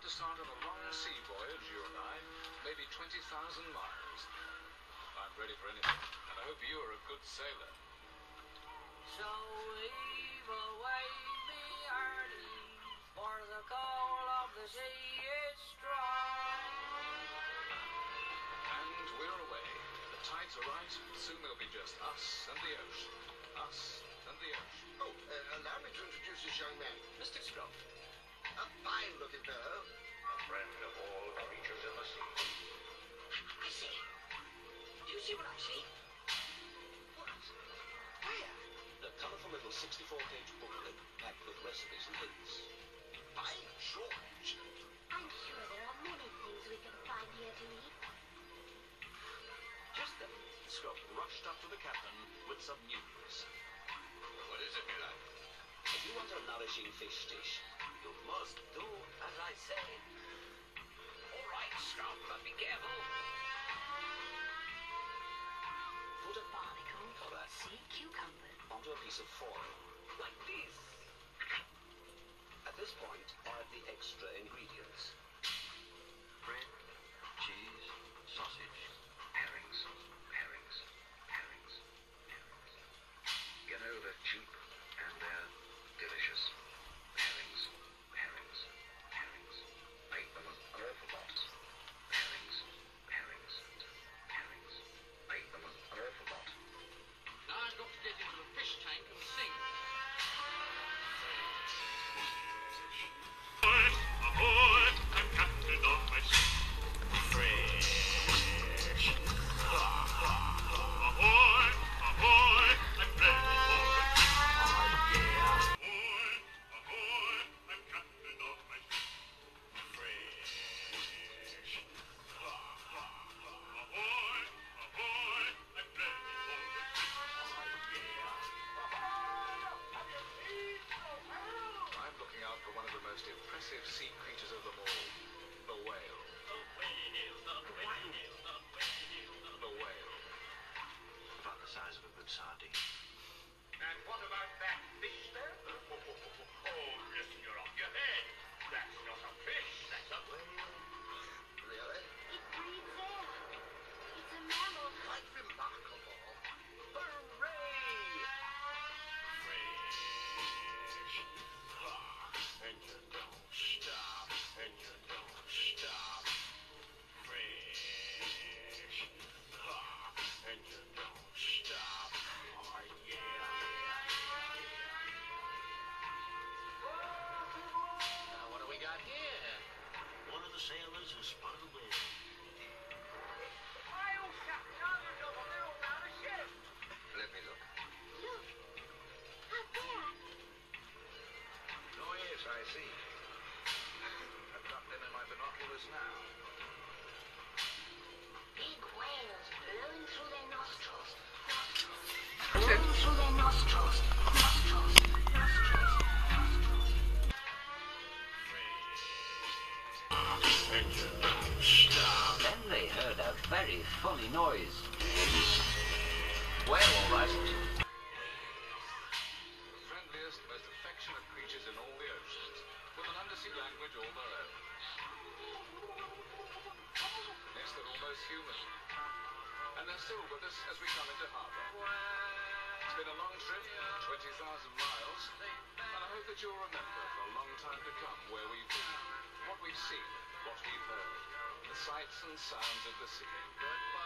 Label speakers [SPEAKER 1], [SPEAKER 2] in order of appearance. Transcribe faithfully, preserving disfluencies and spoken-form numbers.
[SPEAKER 1] to start on a long sea voyage, you and I, maybe twenty thousand miles. I'm ready for anything, and I hope you are a good sailor.
[SPEAKER 2] So heave away, me hearties, for the coal of the sea is strong.
[SPEAKER 1] And we're away. The tides are right. Soon there'll be just us and the ocean. Us and the ocean.
[SPEAKER 3] Oh, uh, allow me to introduce this young man.
[SPEAKER 1] Mister Scruff.
[SPEAKER 3] A fine-looking fellow.
[SPEAKER 4] A friend of all creatures in the sea.
[SPEAKER 3] I see. Do you see what I see? What? Where?
[SPEAKER 4] The colourful little sixty-four page booklet packed with recipes and hints.
[SPEAKER 3] By George!
[SPEAKER 5] I'm sure there are many things we can find here to eat.
[SPEAKER 4] Just then, Scruff rushed up to the captain with some news.
[SPEAKER 3] What is it, Miller?
[SPEAKER 4] If you want a nourishing fish dish, you must do as I say.
[SPEAKER 2] All right, Scruff, but be careful.
[SPEAKER 4] Put a
[SPEAKER 5] Barnacle,
[SPEAKER 4] or a
[SPEAKER 5] sea cucumber.
[SPEAKER 4] onto a piece of foil, like this. At this point, add the extra ingredients. Bread, cheese, sausage, herrings, herrings, herrings, herrings. You know, they're cheap and they're delicious. Herrings, herrings, herrings. I eat them an awful lot. Herrings, herrings, herrings. I eat them an awful lot.
[SPEAKER 2] Now I've got to get into the fish tank and sing.
[SPEAKER 6] Ahoy, I'm captain of my ship. Fresh. Ahoy, ahoy, I'm ready for a trip. Ahoy, ahoy, I'm captain of my ship. Fresh. Ahoy, ahoy, I'm ready for a trip.
[SPEAKER 1] I'm looking out for one of the most impressive sea creatures of them all. The whale. The whale.
[SPEAKER 4] About the size of a good sardine.
[SPEAKER 6] And what about that fish there? Oh, listen, you're off your head. That's not a fish, that's a whale.
[SPEAKER 3] Really?
[SPEAKER 5] It breathes air. It's a mammal.
[SPEAKER 3] Quite remarkable.
[SPEAKER 4] Hooray!
[SPEAKER 6] Fresh. And you don't stop. And you don't stop. Fresh. And you don't stop. Oh, yeah.
[SPEAKER 2] Now, what do we got here?
[SPEAKER 4] One of the sailors has spotted a whale.
[SPEAKER 1] Let me look.
[SPEAKER 5] Look. Out there.
[SPEAKER 1] Oh, yes, I see. I've got them in my binoculars now.
[SPEAKER 5] Big whales blowing through their nostrils. Nostrils. Blowing through their nostrils. Nostrils. Nostrils. Nostrils.
[SPEAKER 6] And you don't stop.
[SPEAKER 2] Then they heard a very funny noise. Well, all right.
[SPEAKER 1] The friendliest, most affectionate creatures in all the oceans, with an undersea language all their own. Yes, they're almost human. And they're still with us as we come into harbour. It's been a long trip, twenty thousand miles, and I hope that you'll remember for a long time to come where we've been, what we've seen, what we've heard, the sights and sounds of the sea.